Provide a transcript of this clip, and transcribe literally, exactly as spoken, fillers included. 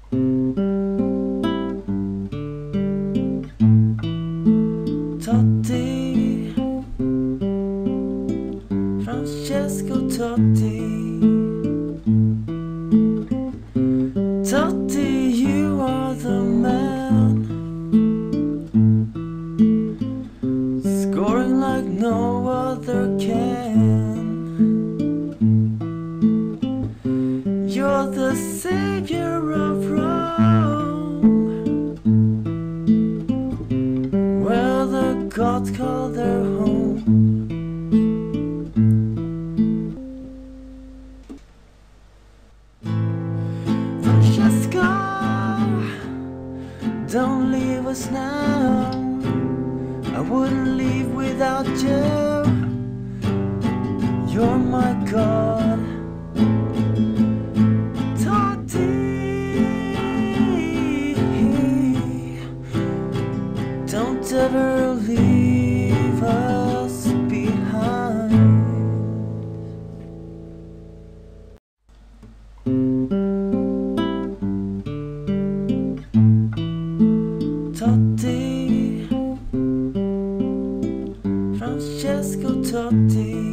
Totti, Totti, Totti, you are the man, scoring like no other can. You're the savior of Rome, where the gods call their home. Don't leave us now, I wouldn't leave without you. You're my God, Totti. Don't ever leave us behind. Totti, Francesco Totti.